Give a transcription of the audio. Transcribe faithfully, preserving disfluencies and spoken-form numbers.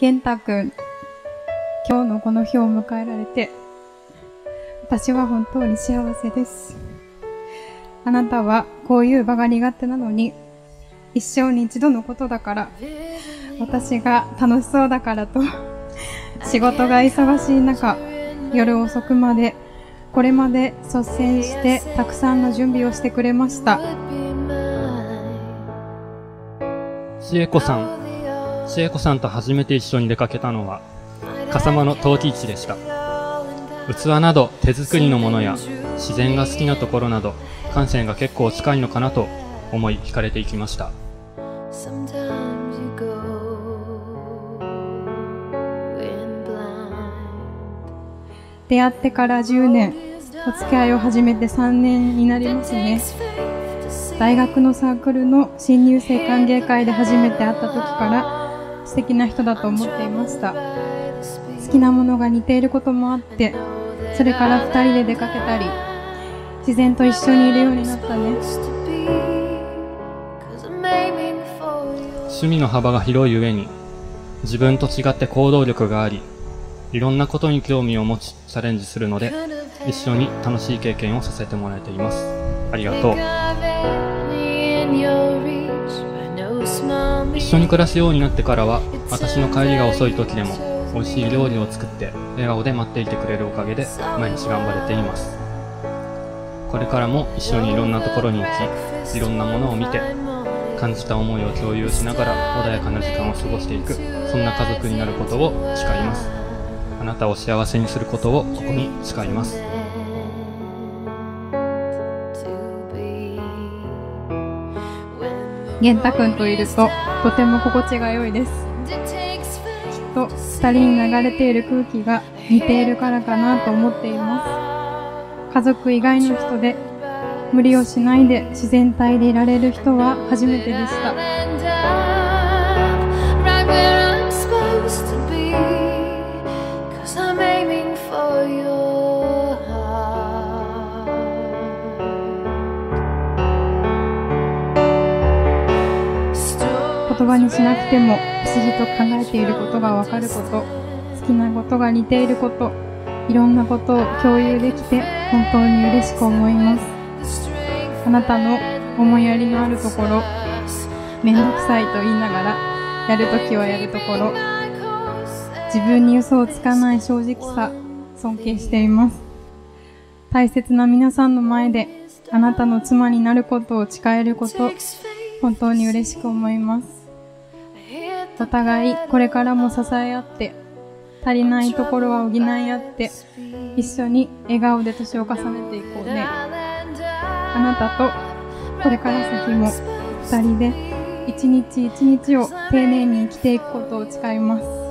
健太くん、今日のこの日を迎えられて、私は本当に幸せです。あなたはこういう場が苦手なのに、一生に一度のことだから、私が楽しそうだからと、仕事が忙しい中、夜遅くまで、これまで率先してたくさんの準備をしてくれました。 千恵子さん、千恵子さんと初めて一緒に出かけたのは、笠間の陶器市でした。器など手作りのものや自然が好きなところなど、感性が結構近いのかなと思い惹かれていきました。 出会ってからじゅうねん、お付き合いを始めてさんねんになりますね。大学のサークルの新入生歓迎会で初めて会った時から素敵な人だと思っていました。好きなものが似ていることもあって、それから二人で出かけたり、自然と一緒にいるようになったね。 趣味の幅が広い上に、自分と違って行動力があり、いろんなことに興味を持ちチャレンジするので、一緒に楽しい経験をさせてもらえています。ありがとう。一緒に暮らすようになってからは、私の帰りが遅い時でも美味しい料理を作って笑顔で待っていてくれるおかげで毎日頑張れています。これからも一緒にいろんなところに行き、いろんなものを見て、感じた思いを共有しながら穏やかな時間を過ごしていく、そんな家族になることを誓います。あなたを幸せにすることをここに誓います。 健太くんといるととても心地が良いです。きっと二人に流れている空気が似ているからかなと思っています。家族以外の人で無理をしないで自然体でいられる人は初めてでした。言葉にしなくても不思議と考えていることがわかること、好きなことが似ていること、いろんなことを共有できて本当に嬉しく思います。あなたの思いやりのあるところ、めんどくさいと言いながらやるときはやるところ、自分に嘘をつかない正直さ、尊敬しています。大切な皆さんの前であなたの妻になることを誓えること、本当に嬉しく思います。お互いこれからも支え合って、足りないところは補い合って、一緒に笑顔で年を重ねていこうね。あなたとこれから先も二人で一日一日を丁寧に生きていくことを誓います。